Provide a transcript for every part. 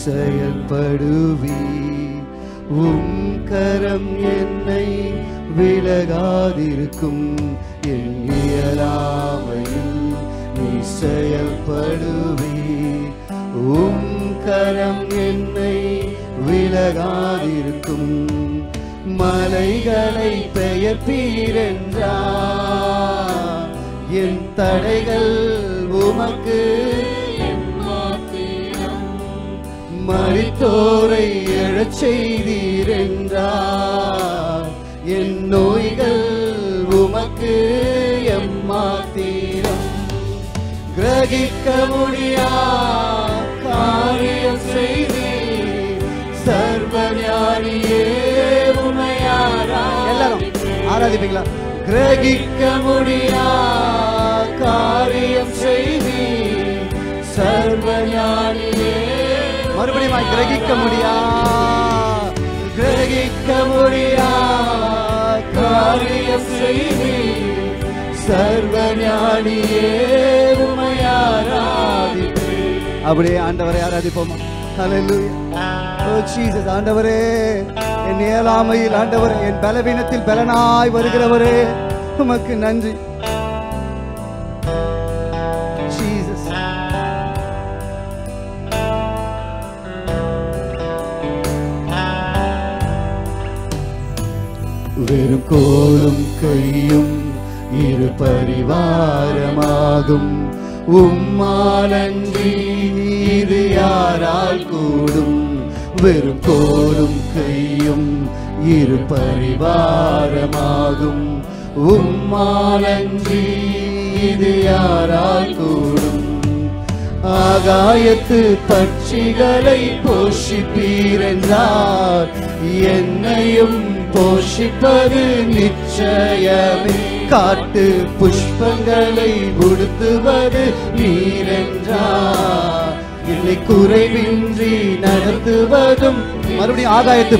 செயல்படுவி. உம் கரம் என்னை விலகாதிருக்கும். என் இயலாமையில் நீ செயல்படுவி. உம் கரம் என்னை விலகாதிருக்கும். மலைகளை பெயர்ப்பீரென்றார். என் தடைகள் உமக்கு மரித்தோரை எழச் செய்தீரென்றார். என் நோய்கள் உமக்கு எம்மாத்திரம். கிரகிக்க முடியா காரியம் செய்தீர். சர்வஞானியே உம்மை எல்லாரும் ஆராதிப்பீங்களா? கிரகிக்க முடியா காரியம் செய்தீர். சர்வஞானியே. மறுபடியும் கிரகிக்க முடியா காரியம் செய்தீர். சர்வஞானியே உம்மை ஆராதிப்பேன். அப்படியே ஆண்டவரை ஆராதிப்போமா? ஹல்லேலூயா. ஓ ஜீசஸ். ஆண்டவரே, என் இயலாமையில் ஆண்டவரே, என் பலவீனத்தில் பலனாய் வருகிறவரே, உமக்கு நன்றி. ஜீசஸ். வெறும் கோலும் கையும் இரு பரிவாரமாகும். உம்மாலன்றி இது யாரால் கூடும்? வெறும் கோலும் கையும் இரு பரிவாரமாகும். உம்மாலன்றி இது யாரால் கூடும்? ஆகாயத்து பட்சிகளை போஷிப்பீரென்றார். என்னையும் போஷிப்பது நிச்சயமே. காட்டு புஷ்பங்களை உடுத்துவது நீரென்றார். என்னை குறைவின்றி நடத்துவதும். மறுபடியும் ஆகாயத்து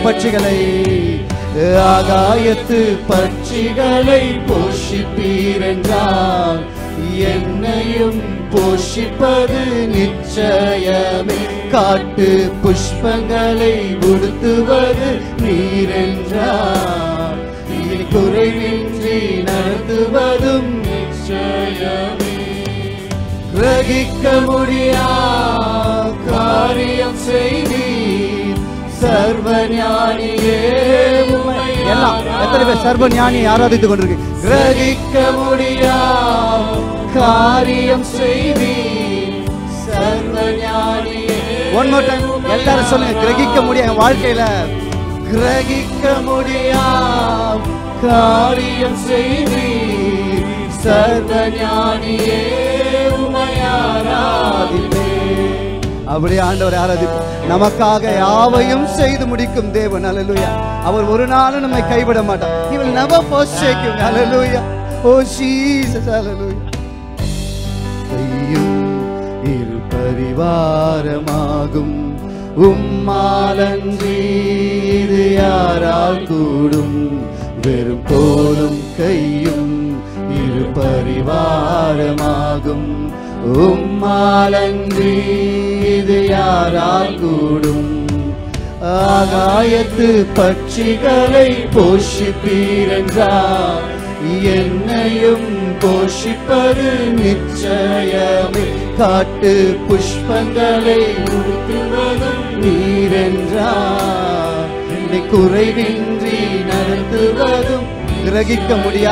பட்சிகளை போஷிப்பீரென்றார். என்னையும் போஷிப்பது நிச்சயமே. காட்டு புஷ்பங்களை உடுத்துவது நீரென்றார். என்னை குறைவின்றி நடத்துவதும் நிச்சயமே. கிரகிக்க முடியா காரியம் செய்தீர். சர்வஞானியே உம்மை. எத்தனை பேர் சர்வஞானி ஆராதித்துக் கொண்டிருக்கு? கிரகிக்க முடியா காரியம் செய்தீர். சர்வஞானியே. ஒன் மோர் டைம் எல்லாரும் சொல்லுங்க. கிரகிக்க முடியா என் வாழ்க்கையில. கிரகிக்க முடியா காரியம் செய்தீர். சர்வஞானியே உம்மை ஆராதிப்பேன். அப்படியே ஆண்டவரை ஆராதிப்போம். நமக்காக யாவையும் செய்து முடிக்கும் தேவன். ஹல்லேலூயா. அவர் ஒரு நாளும் நம்மை கைவிட மாட்டார். He will never forsake you. Hallelujah. Oh Jesus. ஹல்லேலூயா. கையும் இரு பரிவாரமாகும். உம்மாலன்றி இது யாரால் கூடும்? வெறும் கோலும் கையும் இரு பரிவாரமாகும். உம்மாலன்றி இது யாரால் கூடும்? ஆகாயத்து பட்சிகளை போஷிப்பீரென்றார். என்னையும் போஷிப்பது நிச்சயமே. காட்டு புஷ்பங்களை உடுத்துவதும் நீரென்றார். என்னை குறைவின்றி நடத்துவதும். கிரகிக்க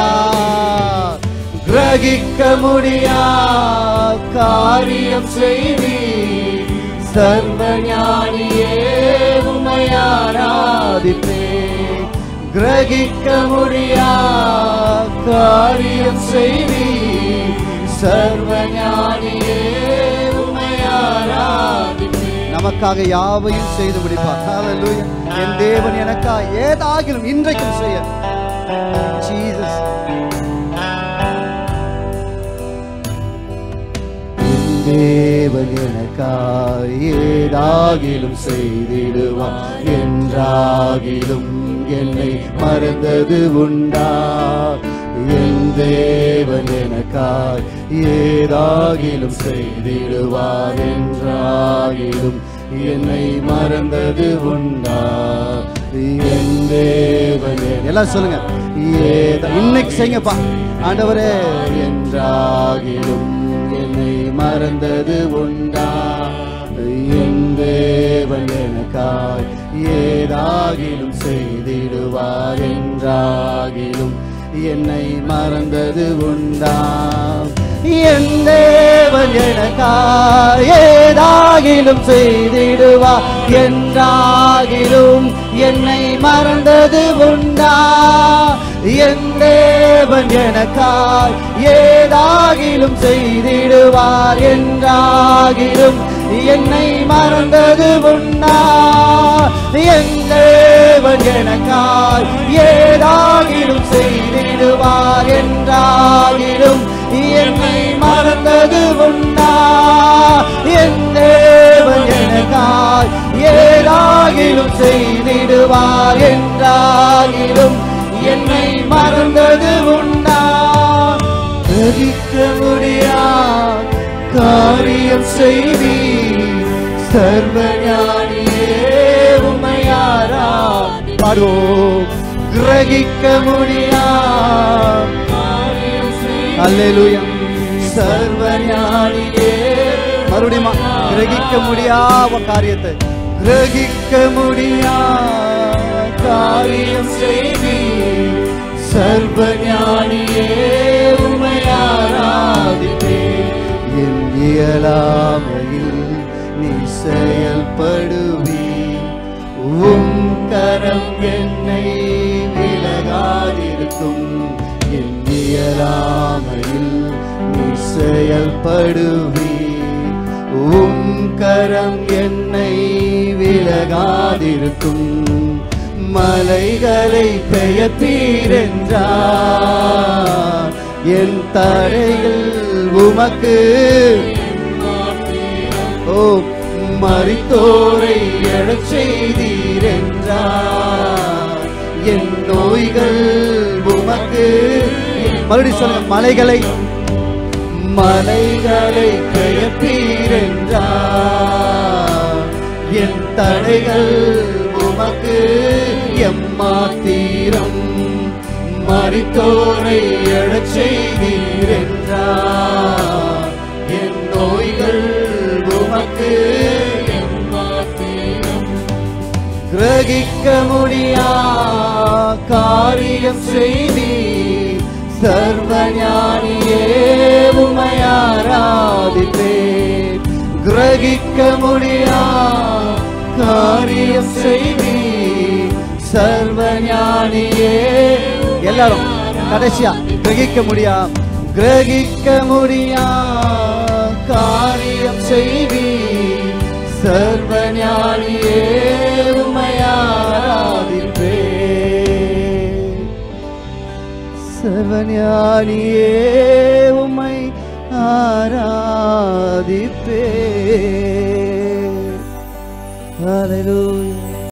முடியா காரியம் செய்தீர். சர்வஞானியே உம்மை ஆராதிப்பேன். கிரகிக்க முடியா காரியம் செய்தீர். சர்வஞானியே உம்மை ஆராதிப்பேன். நமக்காக யாவையும் செய்து முடிப்பார். ஹல்லேலூயா. என் தேவன் எனக்காக ஏதாகிலும் இன்றைக்கும் செய்ய. ஜீசஸ். தேவன் எனக்காய் ஏதாகிலும் செய்திடுவார். என்றாகிலும் என்னை மறந்தது உண்டா? என் தேவன் எனக்காய் ஏதாகிலும் செய்திடுவார். என்றாகிலும் என்னை மறந்தது உண்டா என் தேவனே. எல்லாம் சொல்லுங்க, இன்னைக்கு செய்யுங்கப்பா. ஆண்டவரே, என்றாகிலும் என்னை மறந்தது உண்டா என் தேவன் எனக்காய் ஏதாகிலும் செய்திடுவார். என்றாகிலும் என்னை மறந்தது உண்டா என் தேவன் எனக்காய் ஏதாகிலும் செய்திடுவார். என்றாகிலும் என்னை மறந்தது உண்டா என் தேவன் எனக்காய் ஏதாகிலும் செய்திடுவார். என்றாகிலும் என்னை மறந்தது உண்டா என் தேவன் எனக்காய் ஏதாகிலும் செய்திடுவார். என்றாகிலும் என்னை மறந்தது உண்டா என் தேவன் எனக்காய் ஏதாகிலும் செய்திடுவார். என்றாகிலும் என்னை மறந்தது உண்டா கிரகிக்க முடியா காரியம் செய்தி சர்வஞானியே உம்மையாரா பாடுவோம். கிரகிக்க முடியா அல்லேலூயா சர்வஞானியே. மறுபடியும் கிரகிக்க முடியாத காரியத்தை கிரகிக்க முடியா காரியம் செய்தி சர்வஞானியே உம்மையாராதிப்பே. என் இயலாமையில் நீ செயல்படுவி உம் கரம் என்னை விலகாதிருக்கும். என் இயலாமையில் நீ செயல்படுவி உம் கரம் என்னை விலகாதிருக்கும். மலைகளை பெயர்த்தீரென்றார் என் தடைகள் உமக்கு ஓ மரித்தோரை எழச் செய்தீரென்றார் என் நோய்கள் உமக்கு. மறுபடியும் சொல்லுங்க, மலைகளை பெயர்த்தீரென்றார் என் தடைகள் உமக்கு எம்மாத்திரம். மரித்தோரை எழச் செய்தீரென்றார் என் நோய்கள் உமக்கு எம்மாத்திரம். கிரகிக்க முடியா காரியம் செய்தி சர்வஞானியே உம்மையாராதிப்பேன். கிரகிக்க முடியா காரியம் செய்தி சர்வஞானியே. எல்லாரும் கடைசியா கிரகிக்க முடியா காரியம் செய்தி சர்வஞானியே உம்மையாராதிப்பேன். சர்வஞானியே உம்மை ஆராதிப்பேன். ஹல்லேலூயா.